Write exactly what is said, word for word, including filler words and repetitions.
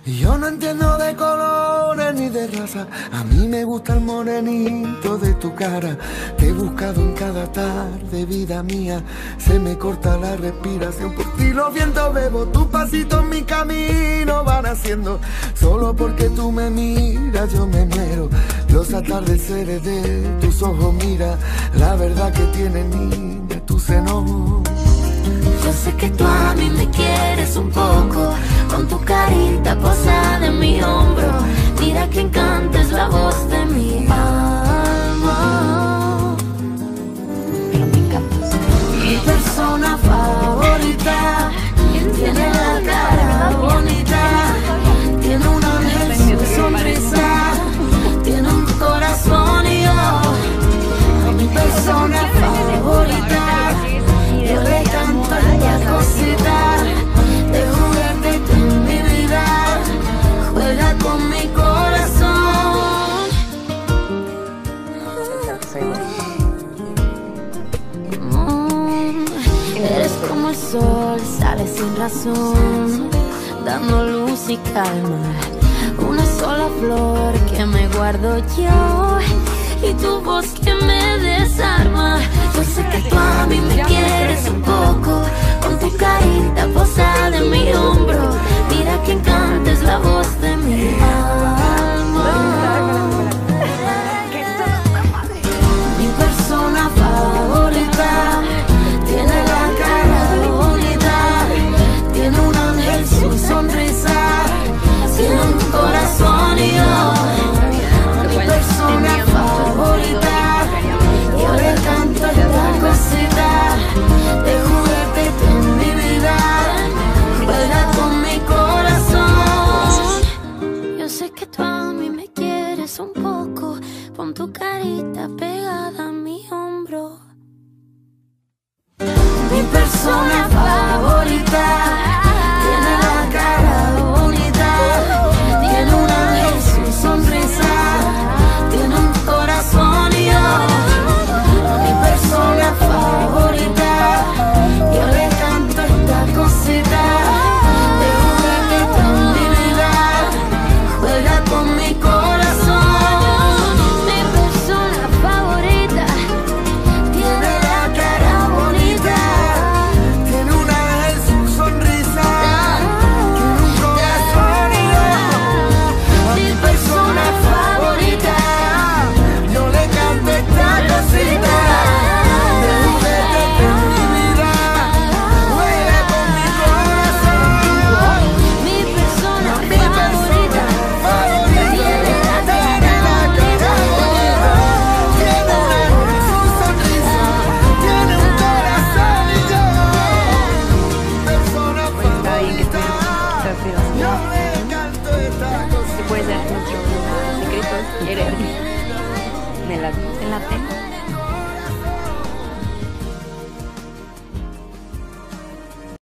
Yo no entiendo de colores ni de raza, a mí me gusta el morenito de tu cara. Te he buscado en cada tarde, vida mía, se me corta la respiración. Por ti los vientos bebo, tus pasitos mi camino van haciendo. Solo porque tú me miras yo me muero. Los atardeceres de tus ojos, mira, la verdad que tiene niña tu seno. Yo sé que tú a mí me quieres un poco, con tu carita posada en mi hombro. Mira que encanta es la voz de mi alma. Pero me encantas. Mi persona favorita tiene la cara bonita, tiene un ángel, su sonrisa, tiene un corazón y yo. Mi persona favorita, yo le canto esta cosita de juguete en mi vida, juega con mi corazón. Mm, eres como el sol, sale sin razón, dando luz y calma. Una sola flor que me guardo yo y tu voz que me desarma. Yo sé que tú a mí me quieres un poco, con tu carita posada en mi hombro. Mira que encanta es la voz de mi alma. Mi persona favorita tiene la cara bonita, tiene un ángel, su sonrisa, tiene un corazón y yo. Mi persona favorita, yo le canto esta cosita de juguete en mi vida, juega con mi corazón. Yo sé que tú a mí me quieres un poco, pon tu carita pegada a mi hombro. Mi persona favorita tiene la cara bonita, tiene un ángel, su sonrisa, tiene un corazón y yo. Mi persona favorita, yo le canto esta cosita de juguete en mi vida, juega con mi corazón. Mi persona favorita tiene la cara bonita, Tiene un ángel, su sonrisa, tiene un corazón y yo. mi persona favorita. Yo le canto esta cosita de juguete en mi vida, juega con mi corazón. Mi persona Mi favorita favorita tiene la tiene cara la cara bonita, bonita. tiene un ángel, su sonrisa, tiene un corazón y yo. Mi persona Está bien que favorita, estés tranquilo. yo le canto esta Si puede ser nuestro secreto, ¿quieres? Me la, me la tengo.